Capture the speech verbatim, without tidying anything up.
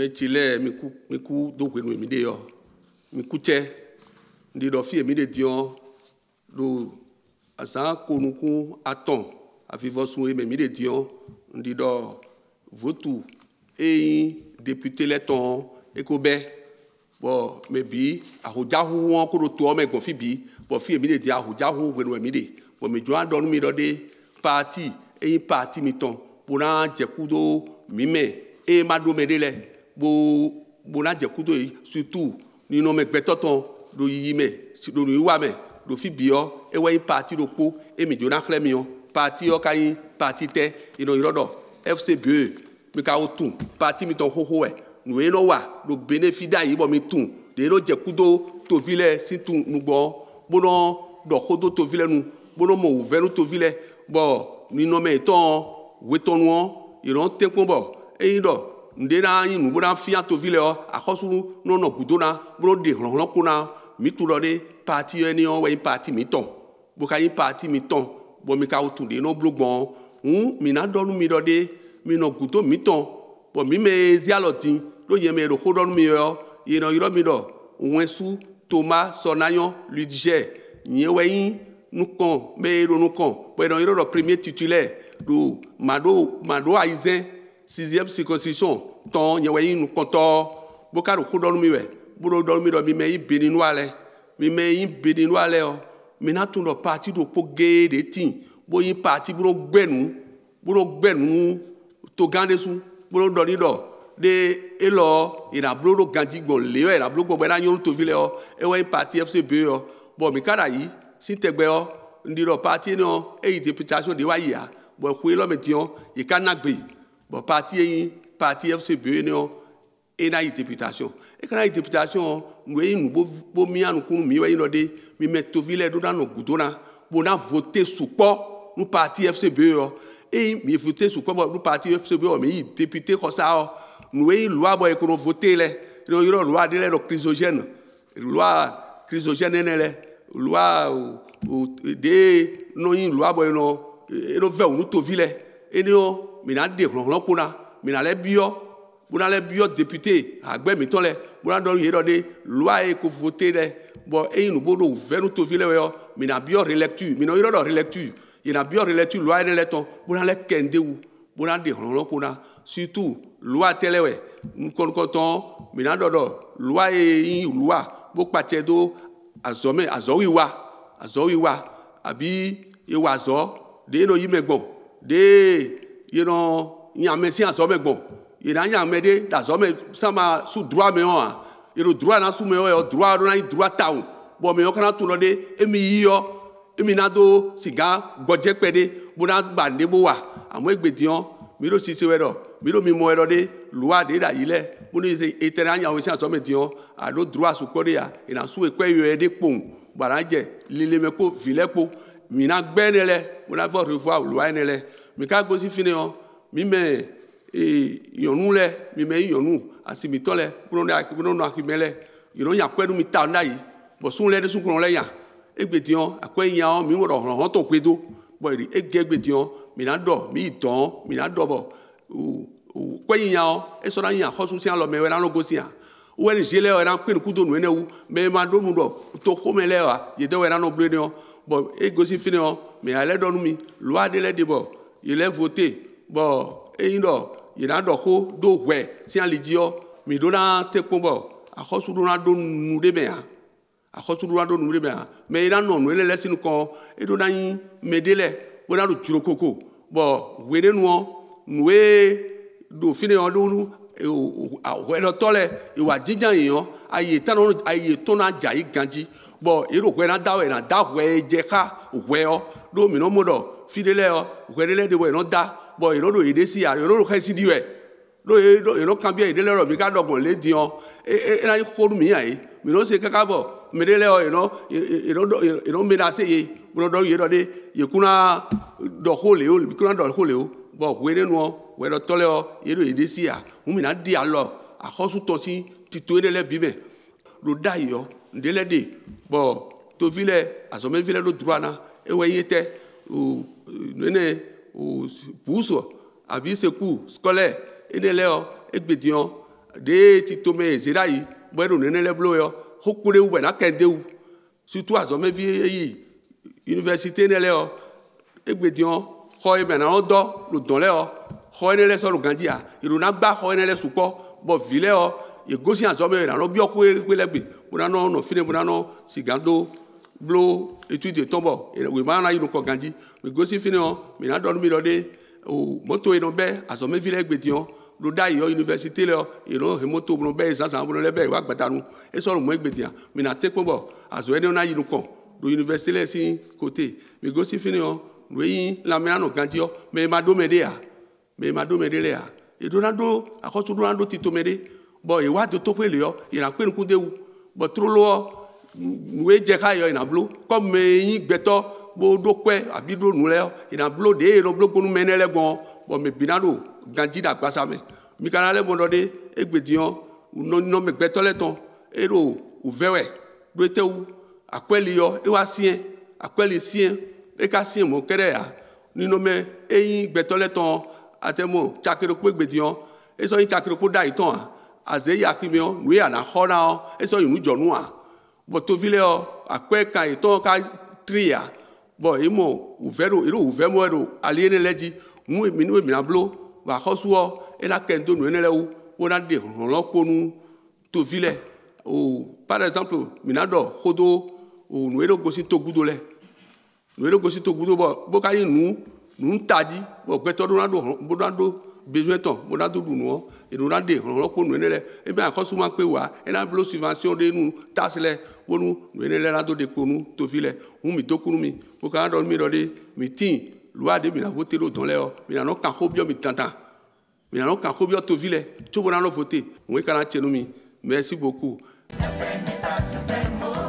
me chile mi ku mi ku do kwe mi de yo mi ku che ndi do fi mi de dion do asa konuku aton afivo sun e mi de dion ndi do votu e député le ton e ko be bo me bi ahojahu won ko do to me gbon fi bi bo fi mi de di ahojahu gbe mi de bo me jo adonu mi do de parti e parti mi ton bo na je kudo mi me e ma do me de le bo bo na je kudo surtout ni no me gbetoton do yi me do ri wa me do fi bi o e we parti do po e mi jo na kle mi o parti o kai parti te ino irodo F C B E mi ka o tun parti mi ton ho ho e nu e no wa do benefit da yi bo mi tun de no je kudo to vile si tun nu gbo bo no do kodo to vile nu bo no mo venu to vile bo ni no me ton we ton won iron te ko bo e do ndera yin nu bo na fi to vile o akosuru no no gudo na bo de ron ron ko na mi tu do de parti eni o we parti mi ton bo ka yin parti mi ton bo mi ka o tun de no blogbon hu mi na do nu mi do de mi no gudo mi ton bo mi me zialoti lo ye me ro ko do mi yo ye no yiro mi do wensu Thomas Sonayon Ludiger nye we yin nu kon me ro nu kon bo no yiro do premier titulaire do mado mado aizen sixième circonscription ton nye we yin nu kon to bo ka ro ko do mi we bo ro do mi do mi me yi beninu ale mi me yi beninu ale o mi na tun do parti do po ge de tin bo yin parti bo gbenu bo gbenu to gande su bo do ni do de elo ina blodo ganji gbon le o ina blodo gbo na yon to vile o e we parti F C B E o bo mi kada yi si tegbe o ndiro parti no e députation de wa yi a bo ku lo metion e ka na gbe bo parti yi parti F C B E no e na yi députation e kana yi députation no e nu bo bo mi anu kunu mi we no de mi met to vile do na no gudona bo na voter supo nu parti F C B E o e mi voter supo bo nu parti F C B E o mi député ko sa o nous avons loi boy qu'on voté les loi de la chrysogène loi chrysogène les loi de non une loi boy non et nous veut nous to ville et nous mina de ron ko na mina le bio bona le bio député agbe mi ton le bona do yero de loi e ko voté les bon et nous bodo veut nous to ville yo mina bio relecture mina yero do relecture ina bio relecture loi de le ton bona le kende ou bona de ron ko na surtout loi telewe nkon koton mina dodo loi e loi bo pache do azome azowi wa azowi wa abi e wa zo de no yimegbon de you know nyame si azome gbon e na nyame de da zome sama su droit me on e ro droit na su me o droit na droit taun bo me o kana tu no de emi yiyo emi na do siga gboje pede bo na gba de bo wa amo egbedion mi ro sisi we do mi ro mi mo ero de loi de da yile mo ni eteranya we san so me dion a do droit su korea e na su ekwe yo de pon baraje lile me ko vile po mi na gbenele mo na vo revoir loi nele mi ka go si fini o mi me e yonu le mi me yonu asimi to le mo na mo no akimele yo ya kwedu mi ta na yi bo sun le de sun kun le ya egbedion akwe yan mi mo ro ron to kwedo bo ri egbedion mi na do mi don mi na do bo o o kweyin yan e so na yan khosun si an lo me we na no go si an o we jele o na pe ku do nu ene wu me ma do nu do to ko me le wa ye de we na no ble ni o bo e go si fini o me ale do nu mi loi de le de bo il est voté bo e yin do ye na do ko do we si an li ji o mi do na te ko bo a khosu do na do nu de me a a khosu do na do nu de me a me ina no nu ele le sinu ko e do na yin me de le bo na do juro koko bo we de nu o nous do fini on do a we lo tole e wa jijan yan aye tan aye to na jai ganji bo e ro we na da we na da we je ka we o do mi no mo do fidele o we le de we no da bo e ro do ide si a ro ro ka si di we do e do e no kan bi ide le ro mi ka dogbon le di on e e na ko ru mi yan e mi no se kaka bo mi de le o e no e no e no me da se ye bo do ye do de ye kuna do hole o mi kuna do hole o bo we de no we do tole o ye do ide si a hu mi na di alo a khosu to si ti to de le bi me do da yo ndele de bo to vile azome vile do droit na e we yete o nene o buso abi secours scolaire ene le o egbedion de titome zerayi bwero nenele blo yo hokure u na kende u surtout azome vi université nele yo egbedion ho e bena odo lo don le o ho nele so lo gandia iru na gba ho nele supo bo vile o e gosi azome na lo bi oku elegbe bona no no fine bona no sigando blo étude tombo e we ma na iru ko ganji me gosi fine o me na do mi lo de o moto e no be azome vile egbedion lo da yo université le e no moto bro be za za bro le be wa gbadanu e so lo mo egbedian me na te pombo azo e no na iru ko do université le si côté me gosi fine o oui la menano gandio me ma do medea me ma do medele a e do na do akoso do na do tito mede bo e wa do to pe le yo e na pe nku de wu bo tro lo we je ka yo ina blo comme me yin gbeto bo do kwe abi do nu le ina blo de ro blo gbonu menele gbon bo me binado ganji da gbasa me mi kana le bon do de egbedion no no me gbeto le ton e ro u vewe do te wu akweli yo e wa sien akweli sien e ka sien mo kere ya nínú me eyin gbeto le ton atemo chakero pe gbedion e so yin chakero po da iton a aze ya kimi o nu ya na hona o e so yin jonu a bo to vile o akwe kan iton ka tria bo imo uvero iro uvemo ero aliene leji mu emi nu emi na blo wa hosu o e la kendo nu enele u wona de ronlo ponu to vile o par exemple minado hodo o nu ero gosi to gudo le nu ero gosi to gudo bo bo ka yin nu nu tadi bo gbeto do na do bo na do besoin ton bo na do du nu e nu na de ronlo ponu enele e bi akosu ma pe wa e na blo subvention de nu tasle wonu nu enele na do de konu to vile hu mi to kunu mi bo ka do mi do de mi tin loi de mi na voter do don le o mi na no kan hobio mi tanta mi na no kan hobio to vile to bo na no voter mu e kana chenu mi merci beaucoup.